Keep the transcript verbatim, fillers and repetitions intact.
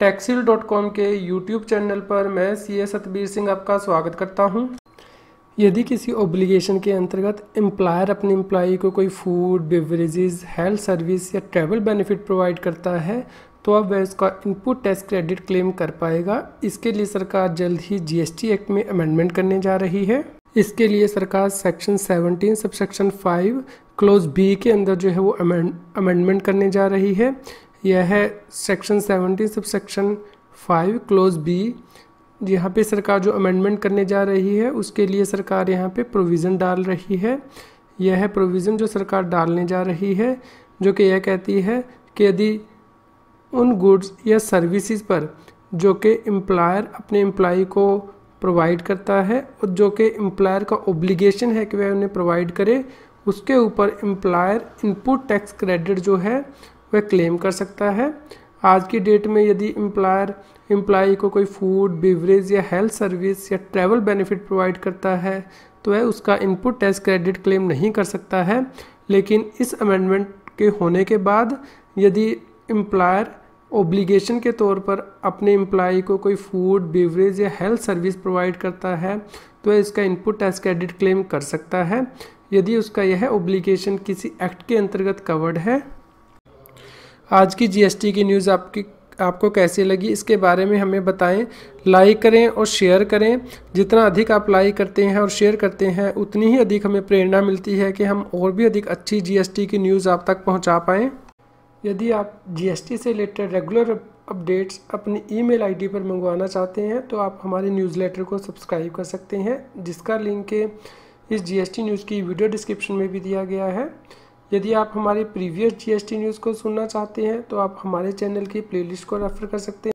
टैक्सील dot com के YouTube channel पर मैं सी ए सतबीर सिंह आपका स्वागत करता हूं। यदि किसी ओब्लिगेशन के अंतर्गत एम्प्लॉयर अपने एम्प्लॉई को कोई फूड, बेवरेजेस, हेल्थ सर्विस या ट्रैवल बेनिफिट प्रोवाइड करता है तो अब वह उसका इनपुट टैक्स क्रेडिट क्लेम कर पाएगा। इसके लिए सरकार जल्द ही जी एस टी एक्ट में अमेंडमेंट करने जा रही है। इसके लिए सरकार section seventeen sub section five clause B के अंदर जो है वो अमेंडमेंट करने जा रही है। यह है section seventeen sub section five clause B. यहाँ पे सरकार जो अमेंडमेंट करने जा रही है उसके लिए सरकार यहाँ पे प्रोविज़न डाल रही है। यह है प्रोविज़न जो सरकार डालने जा रही है, जो कि यह कहती है कि यदि उन गुड्स या सर्विसेज पर जो कि एम्प्लॉयर अपने एम्प्लॉय को प्रोवाइड करता है और जो कि एम्प्लॉयर का ओब्लिगेशन है कि वह उन्हें प्रोवाइड करे, उसके ऊपर एम्प्लॉयर इनपुट टैक्स क्रेडिट जो है वह क्लेम कर सकता है। आज की डेट में यदि एम्प्लॉयर एम्प्लॉय को कोई फूड, बेवरेज या हेल्थ सर्विस या ट्रैवल बेनिफिट प्रोवाइड करता है तो वह उसका इनपुट टैक्स क्रेडिट क्लेम नहीं कर सकता है। लेकिन इस अमेंडमेंट के होने के बाद यदि एम्प्लॉयर ओब्लिगेशन के तौर पर अपने एम्प्लॉय को कोई फूड, बेवरेज या हेल्थ सर्विस प्रोवाइड करता है तो वह इसका इनपुट टैक्स क्रेडिट क्लेम कर सकता है यदि उसका यह ओब्लिगेशन किसी एक्ट के अंतर्गत कवर्ड है। आज की जी एस टी की न्यूज़ आपकी आपको कैसी लगी इसके बारे में हमें बताएं। लाइक करें और शेयर करें। जितना अधिक आप लाइक करते हैं और शेयर करते हैं उतनी ही अधिक हमें प्रेरणा मिलती है कि हम और भी अधिक अच्छी जी एस टी की न्यूज़ आप तक पहुंचा पाएँ। यदि आप जी एस टी से रिलेटेड रेगुलर अपडेट्स अपनी ईमेल आईडी पर मंगवाना चाहते हैं तो आप हमारे न्यूज़लेटर को सब्सक्राइब कर सकते हैं, जिसका लिंक इस जी एस टी न्यूज़ की वीडियो डिस्क्रिप्शन में भी दिया गया है। यदि आप हमारे previous G S T news को सुनना चाहते हैं तो आप हमारे चैनल की प्लेलिस्ट को रेफर कर सकते हैं।